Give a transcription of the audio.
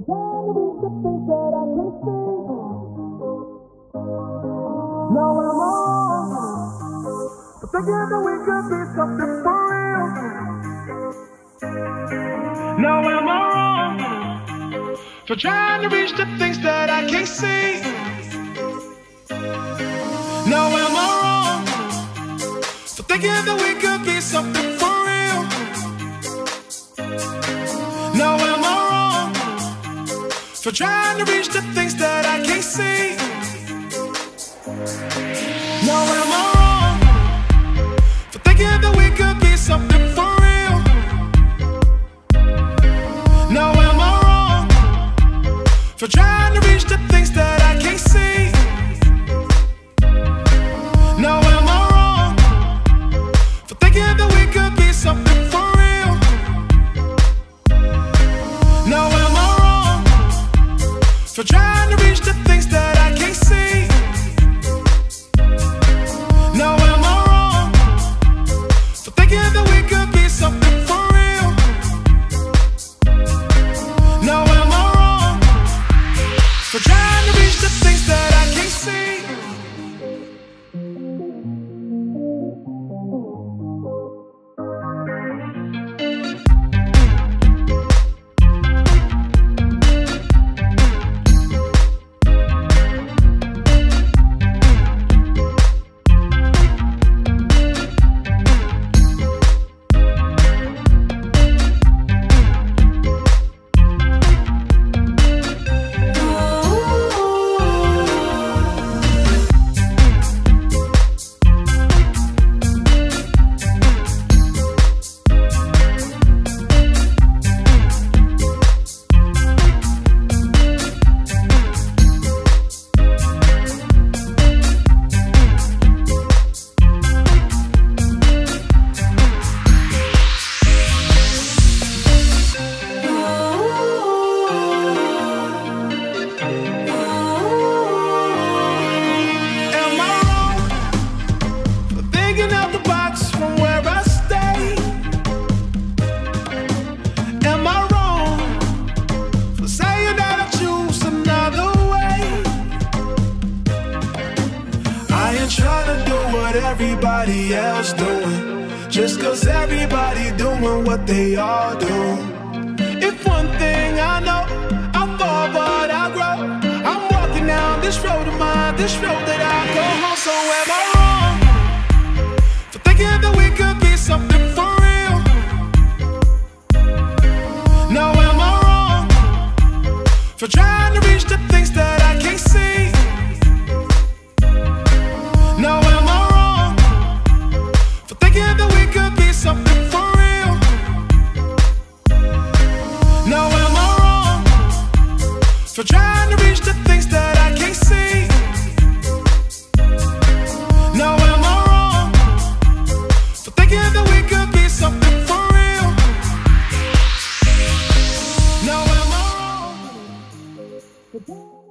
trying to reach the things that I can't see. Now am I wrong for thinking that we could be something for real? Now am I wrong for trying to reach the things that I can't see? Now am I wrong for thinking that we could be something for real? Now am I wrong for trying to reach the things that I can't see? Now am I wrong for thinking that we could be something for real? Now am I wrong for trying to reach the things that I can't see? Now am I wrong for thinking that we could be something for real? Now am I wrong for trying to reach the things that I can't see? Now am I wrong for thinking that we could be something for real? Now am I wrong for trying to reach the things that I can't see? Trying to do what everybody else doing, just cause everybody doing what they all do. If one thing I know, I fall but I grow. I'm walking down this road of mine, this road that I go home. So am I wrong for thinking that we could be something for real? Now am I wrong for trying to reach the things that I can't see? Now am I wrong for thinking that we could be something for real? Now am I wrong for trying to reach the things that I can't see? Now am I wrong for thinking that we could be something for real? Now am I wrong?